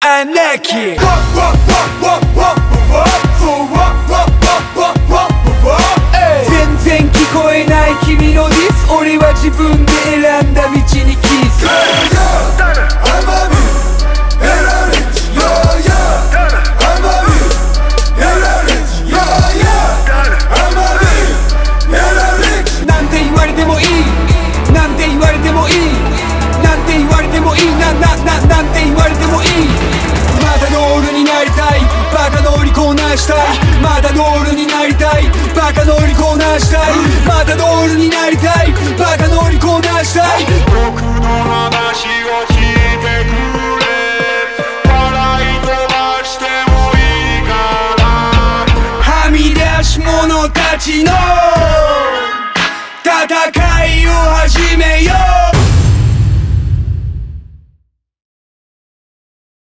アナキー。全然聞こえない君のディス、俺は自分で選んだ道にキス。なんて言われてもいい、なんて言われてもいい、なんて言われてもいい、なんて言われてもいい。またノールになりたい、バカ乗りこなしたい。またノールになりたい、バカ乗りこなしたい。またノールになりたい、バカ乗りこなしたい。 僕の話を聞いてくれ、笑い飛ばしてもいいから。 はみ出し者たちの戦いを始めよう。